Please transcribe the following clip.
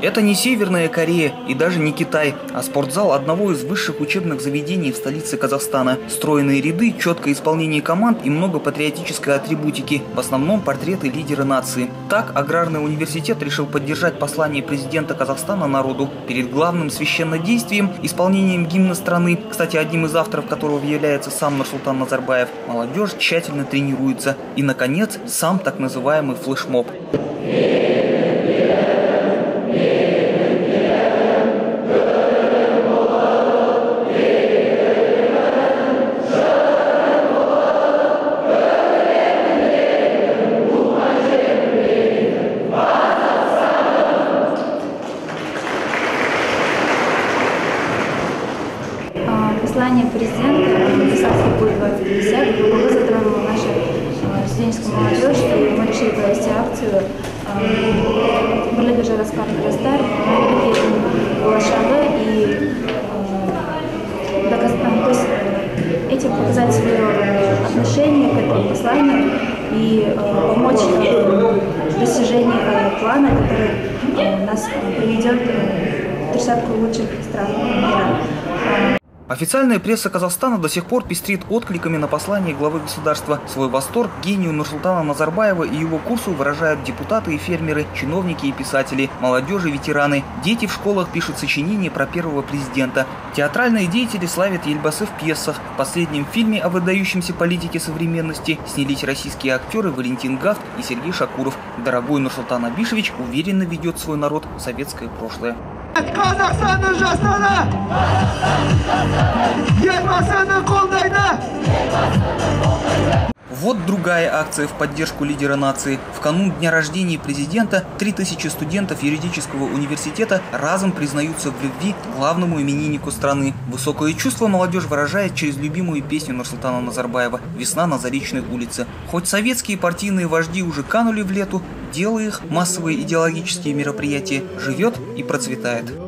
Это не Северная Корея и даже не Китай, а спортзал одного из высших учебных заведений в столице Казахстана. Стройные ряды, четкое исполнение команд и много патриотической атрибутики, в основном портреты лидера нации. Так, аграрный университет решил поддержать послание президента Казахстана народу. Перед главным священнодействием, исполнением гимна страны, кстати, одним из авторов которого является сам Нурсултан Назарбаев, молодежь тщательно тренируется. И, наконец, сам так называемый флешмоб. Послание президента написался будет 2050. Мы затронули нашу студенческую молодежь, и мы решили провести акцию «Бірлігі жарасқан жастар», и то есть этим показать свое отношение к этому посланию и помочь в достижении плана, который нас приведет в 30 лучших стран мира. Официальная пресса Казахстана до сих пор пестрит откликами на послание главы государства. Свой восторг гению Нурсултана Назарбаева и его курсу выражают депутаты и фермеры, чиновники и писатели, молодежи и ветераны. Дети в школах пишут сочинения про первого президента. Театральные деятели славят Ельбасы в пьесах. В последнем фильме о выдающемся политике современности снялись российские актеры Валентин Гафт и Сергей Шакуров. Дорогой Нурсултан Абишевич уверенно ведет свой народ в советское прошлое. Қазақстанның жастары! Елбасыны қолдайды! Вот другая акция в поддержку лидера нации. В канун дня рождения президента 3000 студентов юридического университета разом признаются в любви к главному имениннику страны. Высокое чувство молодежь выражает через любимую песню Нурсултана Назарбаева «Весна на Заречной улице». Хоть советские партийные вожди уже канули в лету, дело их, массовые идеологические мероприятия, живет и процветает.